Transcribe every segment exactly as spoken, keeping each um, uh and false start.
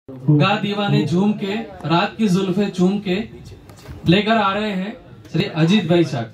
गा दीवाने झूम के रात की जुल्फे चूम के लेकर आ रहे हैं श्री अजीत भाई साहब।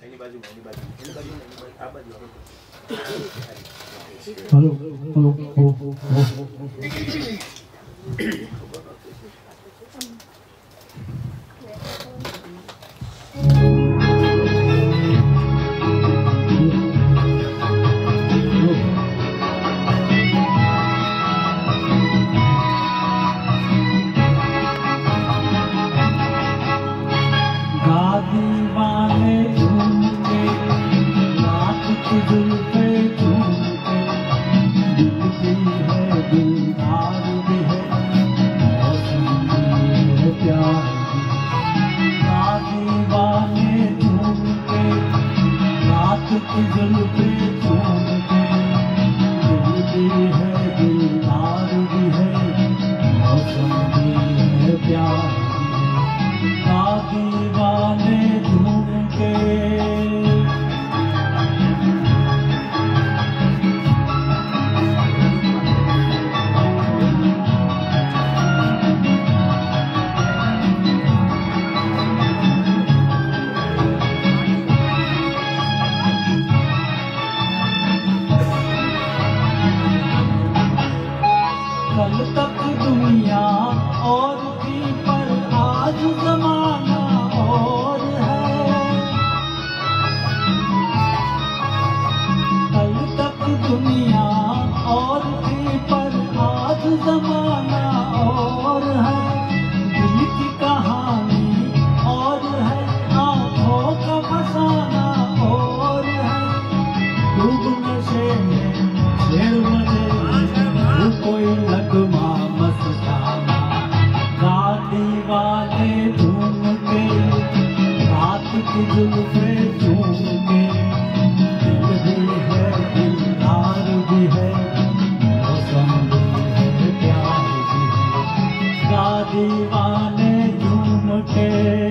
दीवाने झूम के रात की जुल्फे चूम के दिल भी है दिलदार भी है मौसम भी है प्यार भी। दीवाने झूम के रात की जुल्फे चूम के दिल भी है दिलदार भी है मौसम भी है प्यार भी। दीवाने झूम के कल तक दुनिया और थी पर आज जमाना और है। कल तक दुनिया और थी पर आज जमाना और है। दिल की कहानी और है आँखों का फसाना और है। डूबने से शेर मजे कोई लगमा मस्ताना। दीवाने झूम के रात की जुल्फे चूम के दिल भी है दिलदार भी है मौसम भी है प्यार भी है। दीवाने झूम के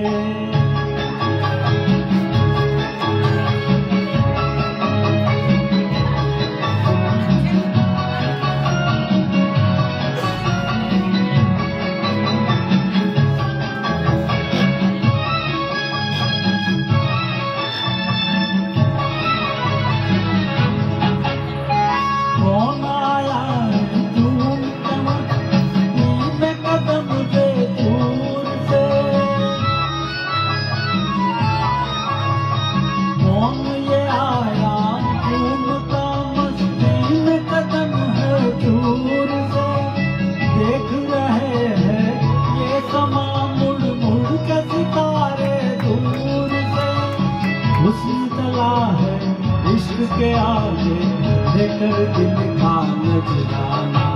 के आगे लेकर दिल का नजराना।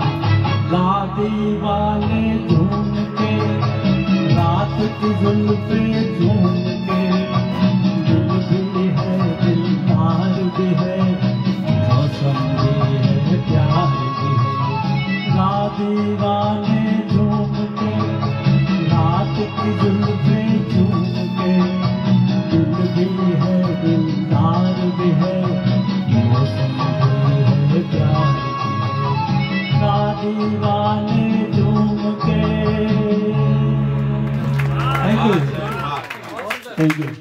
दीवाने झूम के रात की जुल्फे झूम के दिल भी है दिलदार भी है मौसम भी है प्यार भी है। दीवाने झूम के रात की जुल्फे झूम के दिल भी है दिलदार भी है दीवाने झूम के। Thank you thank you.